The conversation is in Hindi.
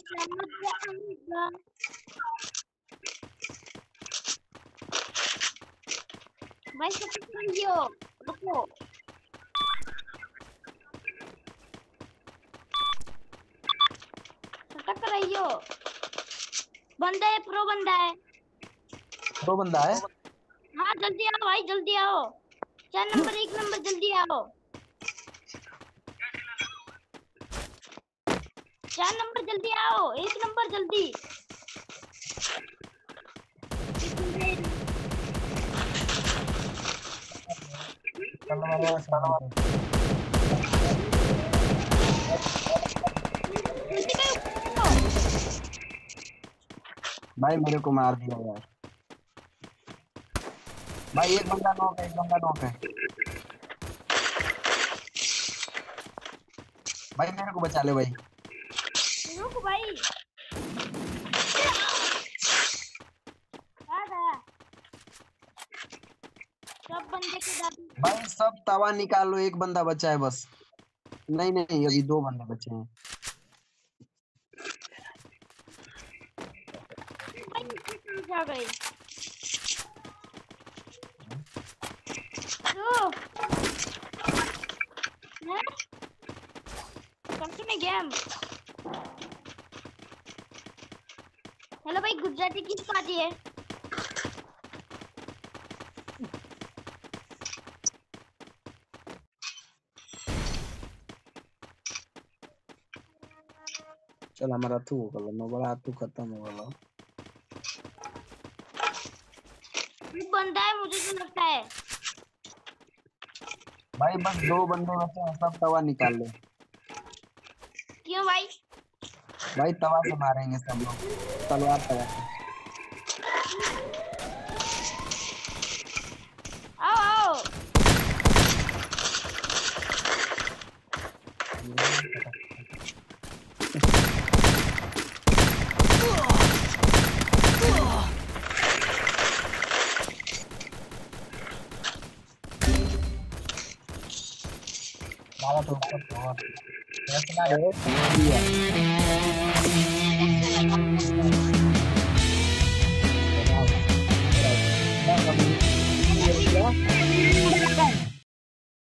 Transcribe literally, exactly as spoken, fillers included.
भाई सब रहियो रुको टक रहियो बंदा है प्रो बंदा है प्रो बंदा है हाँ जल्दी आओ भाई जल्दी आओ चार नंबर एक नंबर जल्दी आओ चार नंबर जल्दी आओ एक नंबर जल्दी भाई मेरे को मार दिया यार भाई एक बंदा नॉक है एक बंदा नॉक है भाई मेरे को बचा ले भाई रुक भाई सब बंदे के दादी भाई सब तवा निकाल लो एक बंदा बचा है बस नहीं नहीं अभी दो बंदे बचे हैं जा गए कंटिन्यू गेम हेलो भाई गुजराती किस पार्टी है चल हमारा तू हो गया नो बड़ा तू खत्म हो गया बंदा है मुझे तो लगता है भाई बस दो बंदे बचे हैं सब तवा निकाल ले क्यों भाई भाई तवा से मारेंगे सब लोग तलवार तवा से आओ आओ मारा तो ऊपर तो कैसे ना रे